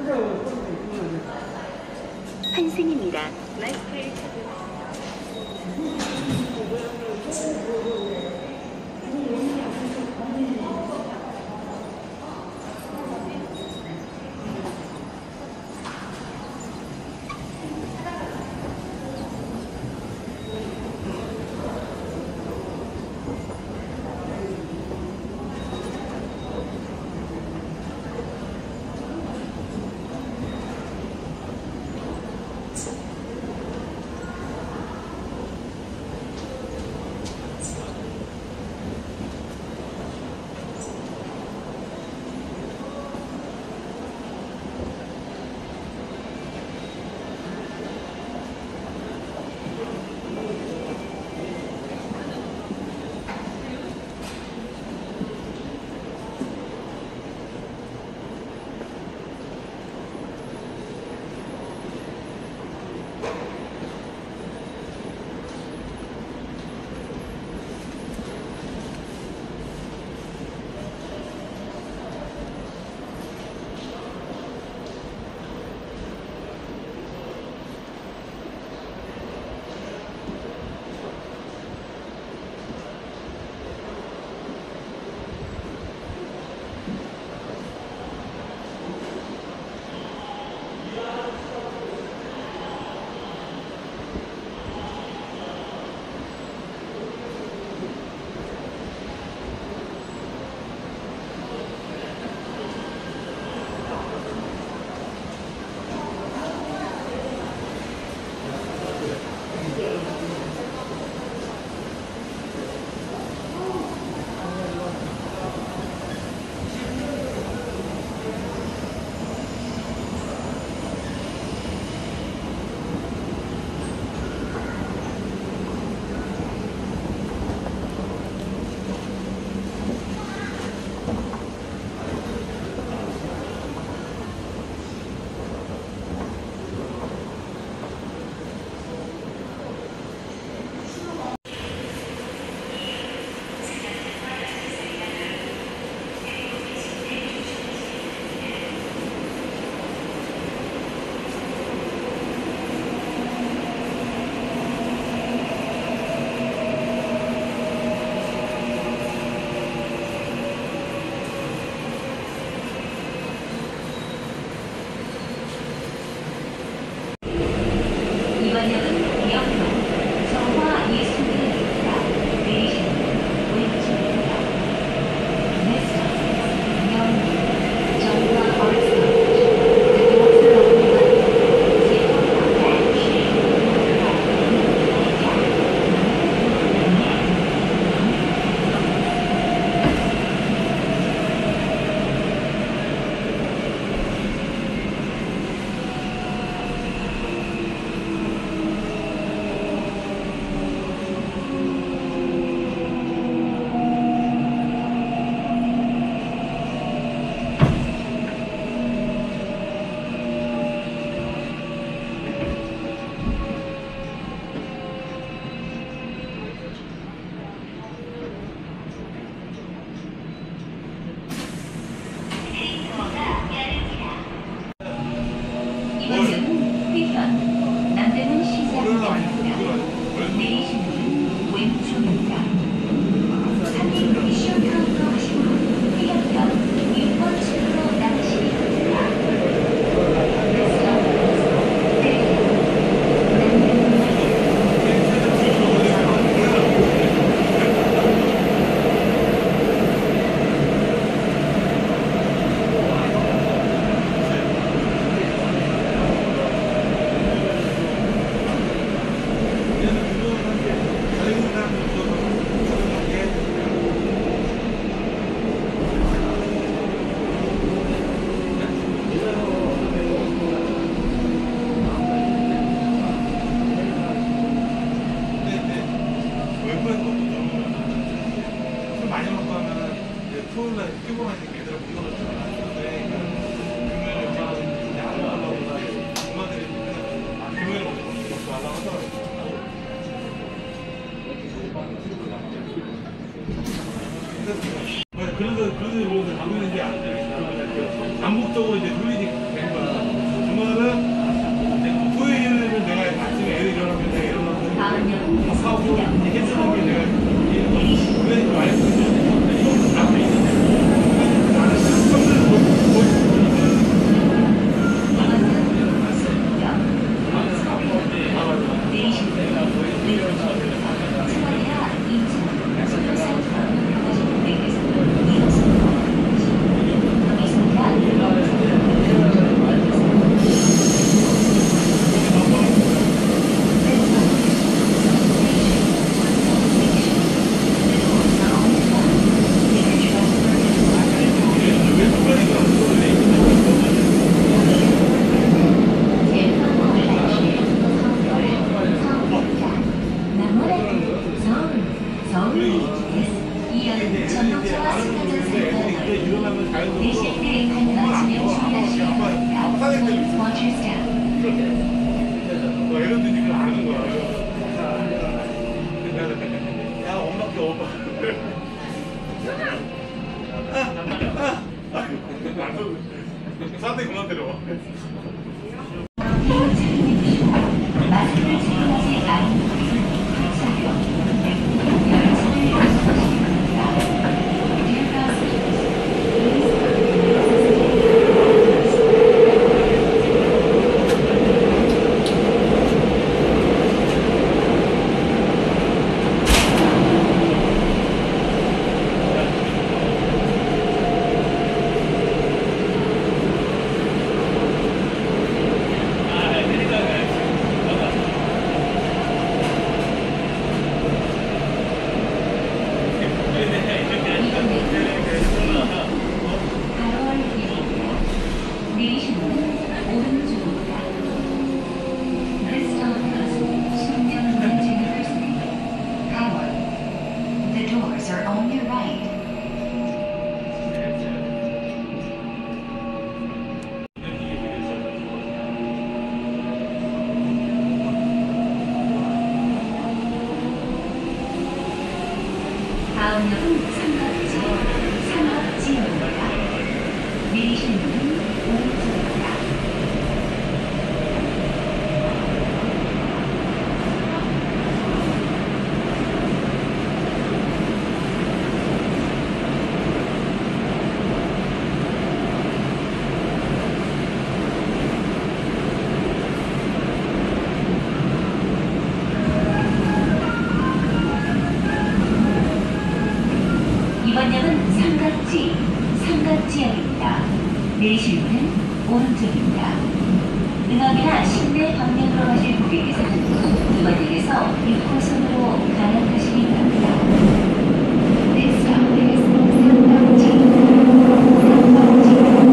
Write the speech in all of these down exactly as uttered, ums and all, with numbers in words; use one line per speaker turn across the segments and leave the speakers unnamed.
환승입니다.
자유분방
사람들이 그만 때려.
다음역은 삼각지, 삼각지역입니다. 내리시는 문은 오른쪽입니다. 이번 역은 삼각지, 삼각지역입니다. 내리실 문은 오른쪽입니다. 응암이나 신내 방면으로 가실 고객께서는 이번 역에서 육 호선으로 갈아타시기 바랍니다. This stop is 삼각지, 삼각지.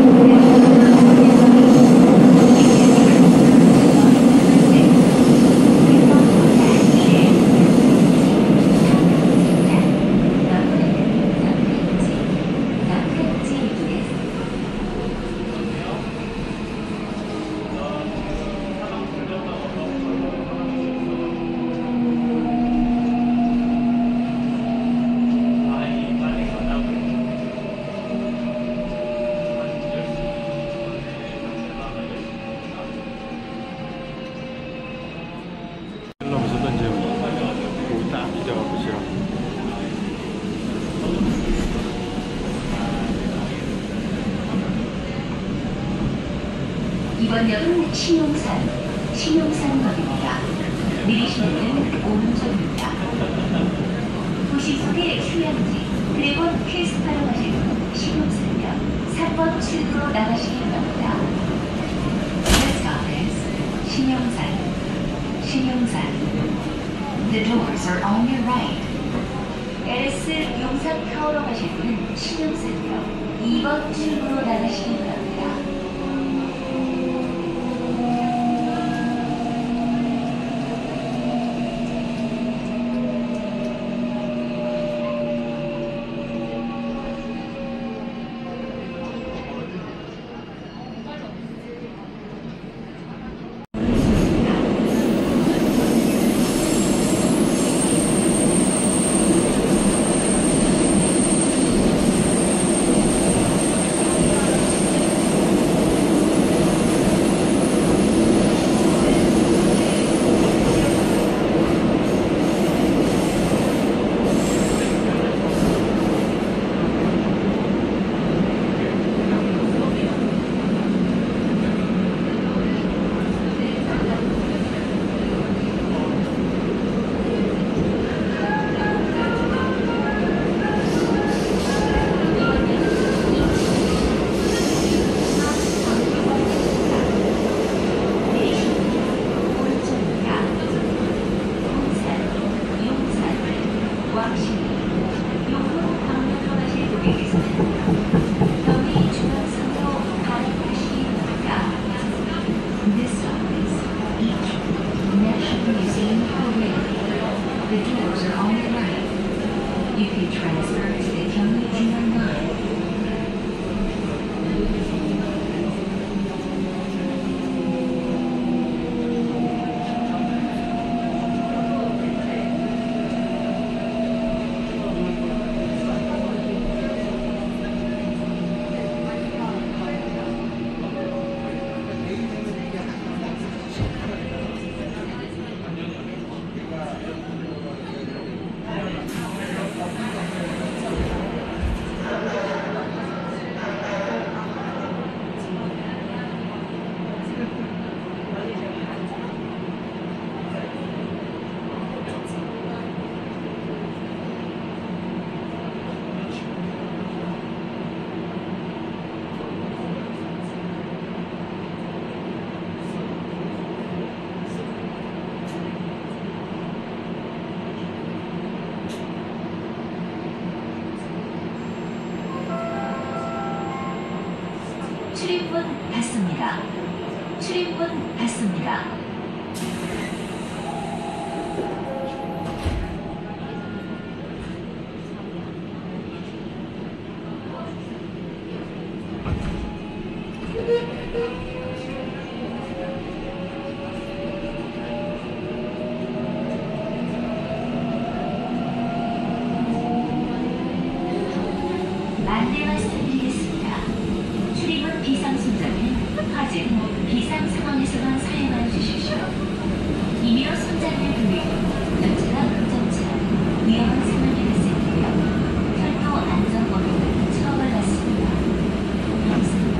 이번 역은 신용산, 신용산역입니다. 내리시는 문은 오른쪽입니다. 도시 속의 휴양지, 드래곤 퀘스트로 가실 분 신용산역 삼 번 출구로 나가시기 바랍니다. This stop is 신용산, 신용산. The doors are on your right. 엘에스 용산타워로 가실 분은 신용산역 이 번 출구로 나가시기 바랍니다. 닫습니다. 출입문 닫습니다. 안내 말씀드리겠습니다. 출입문 비상손잡이는 화재는 비상 상황에서만 사용하여 주십시오. 임의로 손잡이를 돌리고 열차가 급정차, 위험한 상황이 발생되며 별도 안전법인은 처벌 받습니다. 감사합니다.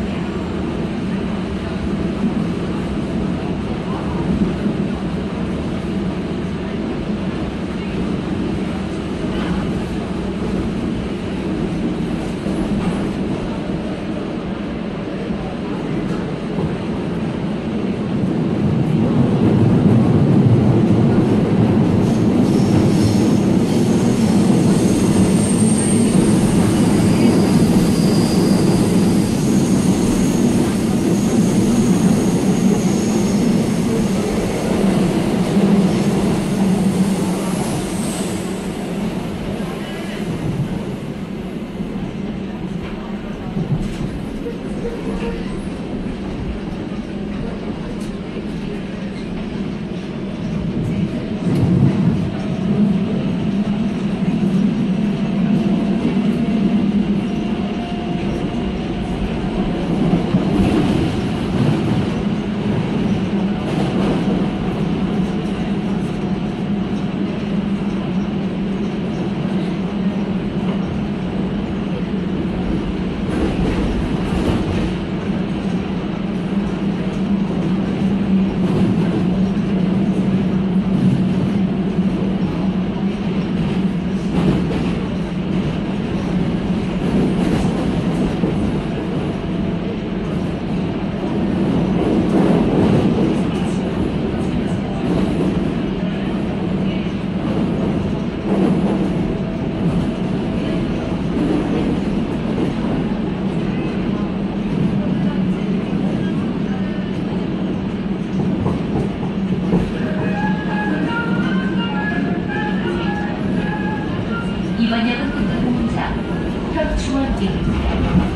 이번 역은 공사 충무로역입니다.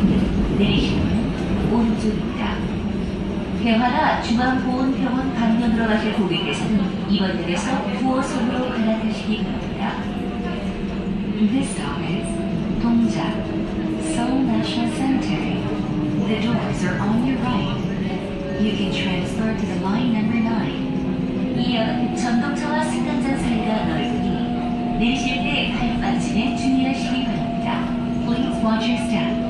내리시는 오른쪽입니다. 대화나 중앙보훈병원 방면으로 가실 고객께서는 이번 역에서 구 호선으로 갈아타시기 바랍니다. This stop is 동작, Seoul National Cemetery. The doors are on your right. You can transfer to the line number nine. 이 역은 전동차와 승강장 사이가 넓으니 내리실 때 발 빠짐에 주의하시기 바랍니다. Please watch your step.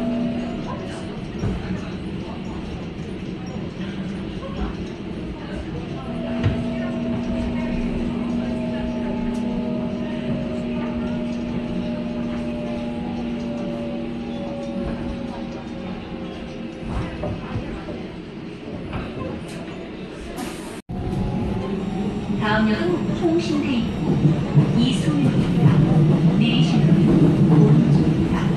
다음 역은 통신대 입구 이송역입니다. 내리시는 오른쪽입니다.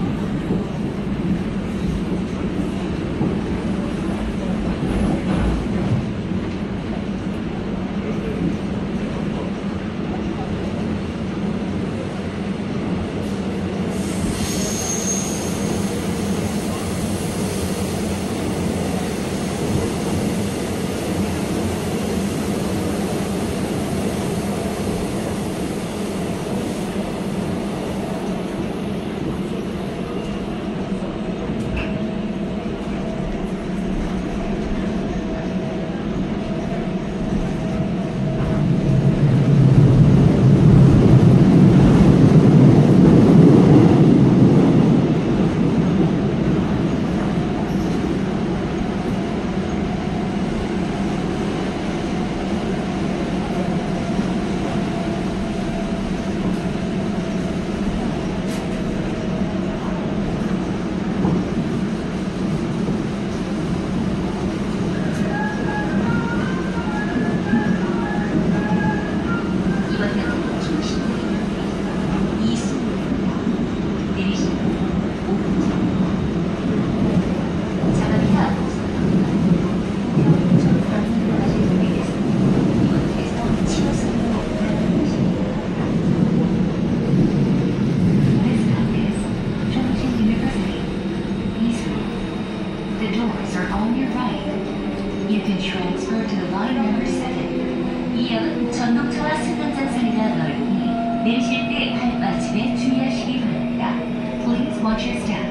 on your right. You can transfer to line number seven. 이 역은 전동차와 승강장 사이가 넓으니 내리실 때 발받침에 주의하시기 바랍니다. Please watch your step.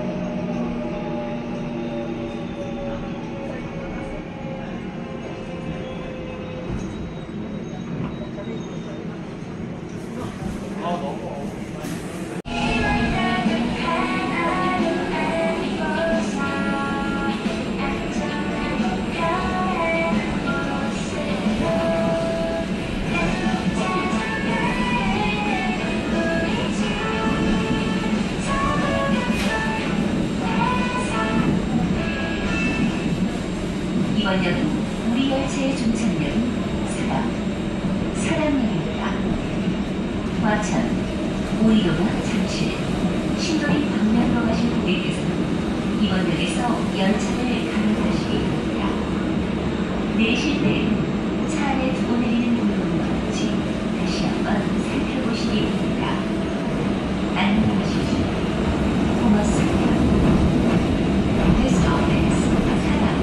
이번 역은 우리 열차의 종착역은 사당, 사당역입니다. 과천, 오이도나 잠실, 신도리 방면으로 가신 고객께서는 이번 역에서 열차를 갈아타시기 바랍니다. 내리실 때에는 차 안에 두고 내리는 경로는 없는지 다시 한번 살펴보시기 바랍니다. 안녕하십시오. 고맙습니다. This stop is 사당.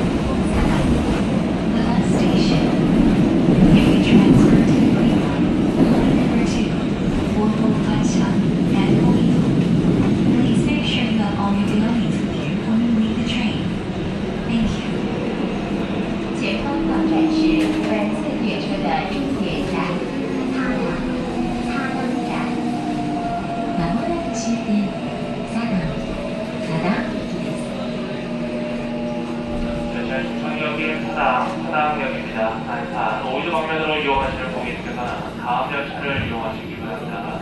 The last station. You can transfer to the green line, line number two, Ordo Vacha, and Oido. Please make sure you have all your belongings with you when you leave the train. Thank you. 前方到站是本次列车的终点站，사당, 사당站. 마무리 드실 때 사당, 사당.
충무로역 사당, 사당역입니다. 안산, 오이도 방면으로 이용하시는 고객께서는 다음 열차를 이용하시기 바랍니다.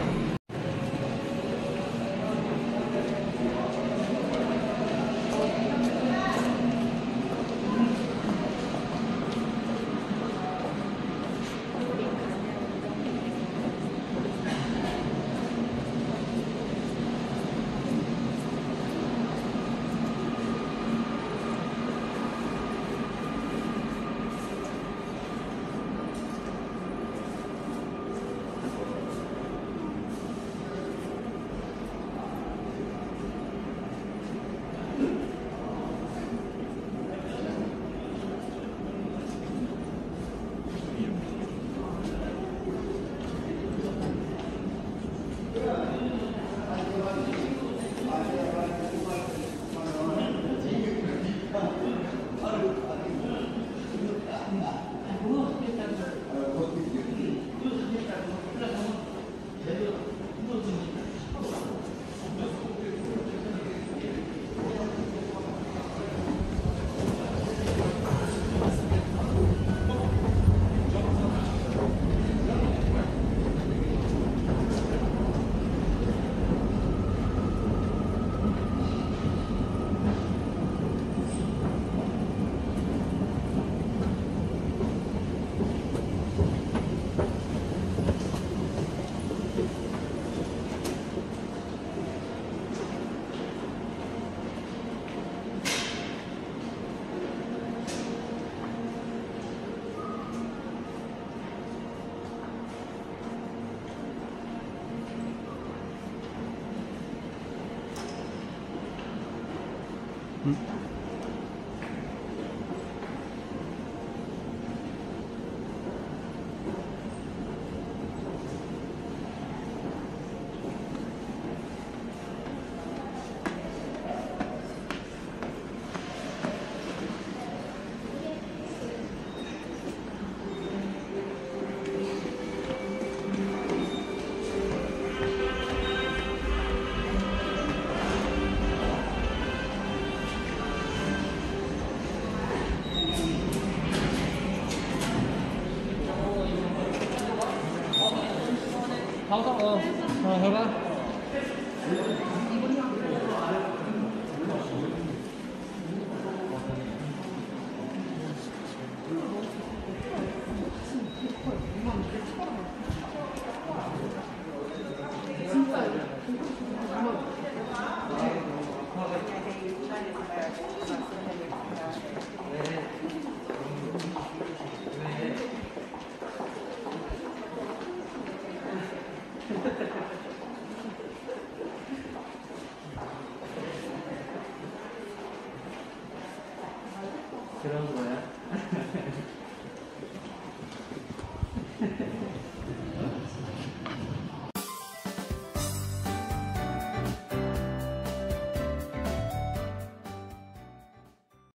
가서 어, 어 해봐.
그런 거야?